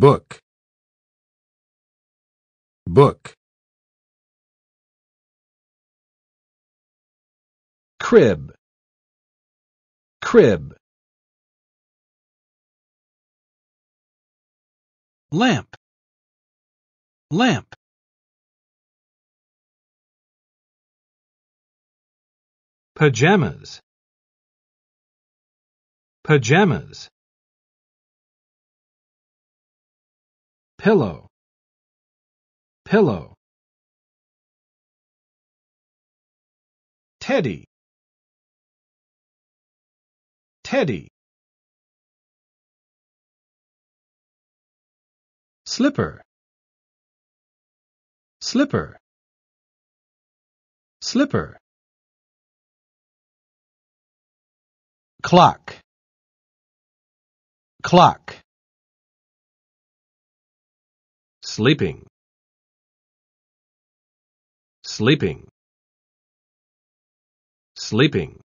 book, book. Crib, crib. Lamp, lamp. Pajamas, pajamas. Pillow, pillow. Teddy, teddy. Slipper, slipper, slipper. Clock, clock. Sleeping, sleeping, sleeping.